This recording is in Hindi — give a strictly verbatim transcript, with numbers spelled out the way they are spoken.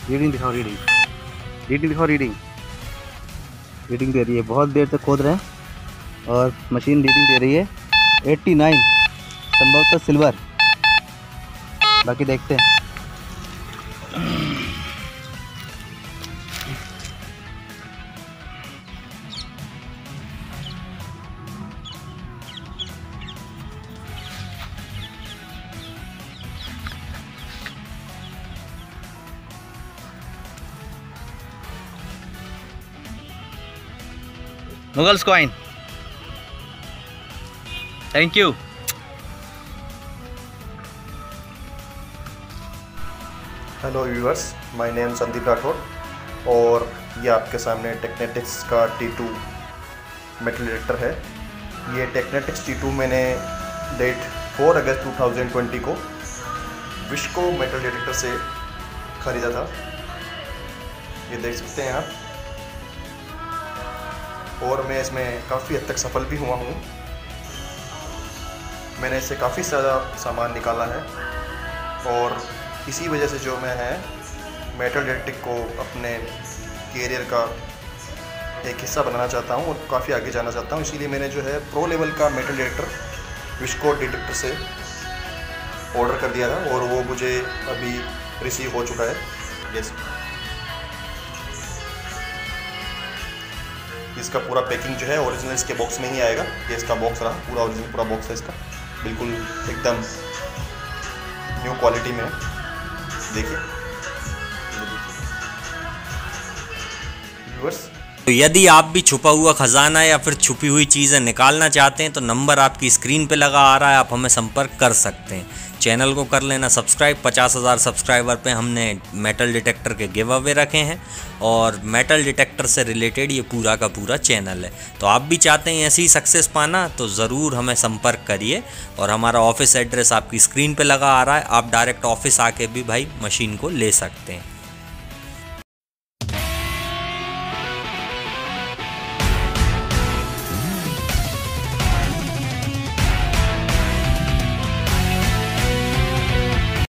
रीडिंग दिखाओ, रीडिंग रीडिंग दिखाओ, रीडिंग रीडिंग दे रही है। बहुत देर तक खोद रहे हैं और मशीन रीडिंग दे रही है एट्टी नाइन, संभवतः सिल्वर। बाकी देखते हैं। Mughals coin, thank you. Hello viewers, my name Sandeep Rathore और ये आपके सामने टेक्नेटिक्स का टी टू मेटल डिटेक्टर है। ये टेक्नेटिक्स टी टू मैंने date four August two thousand twenty को विश्को मेटल डिटेक्टर से ख़रीदा था। ये देख सकते हैं आप, और मैं इसमें काफ़ी हद तक सफल भी हुआ हूँ। मैंने इससे काफ़ी ज़्यादा सामान निकाला है और इसी वजह से जो मैं है मेटल डिटेक्टिंग को अपने कैरियर का एक हिस्सा बनाना चाहता हूँ और काफ़ी आगे जाना चाहता हूँ। इसीलिए मैंने जो है प्रो लेवल का मेटल डिटेक्टर विश्को डिटेक्टर से ऑर्डर कर दिया था और वो मुझे अभी रिसीव हो चुका है। यस, इसका पूरा पैकिंग जो है ओरिजिनल इसके बॉक्स में ही आएगा। ये इसका बॉक्स रहा, पूरा ओरिजिनल पूरा बॉक्स है इसका, बिल्कुल एकदम न्यू क्वालिटी में। देखिए व्यूअर्स, तो यदि आप भी छुपा हुआ खजाना या फिर छुपी हुई चीज़ें निकालना चाहते हैं तो नंबर आपकी स्क्रीन पे लगा आ रहा है, आप हमें संपर्क कर सकते हैं। चैनल को कर लेना सब्सक्राइब। पचास हज़ार सब्सक्राइबर पे हमने मेटल डिटेक्टर के गिव अवे रखे हैं और मेटल डिटेक्टर से रिलेटेड ये पूरा का पूरा चैनल है। तो आप भी चाहते हैं ऐसी सक्सेस पाना तो ज़रूर हमें संपर्क करिए और हमारा ऑफिस एड्रेस आपकी स्क्रीन पे लगा आ रहा है। आप डायरेक्ट ऑफिस आके भी भाई मशीन को ले सकते हैं।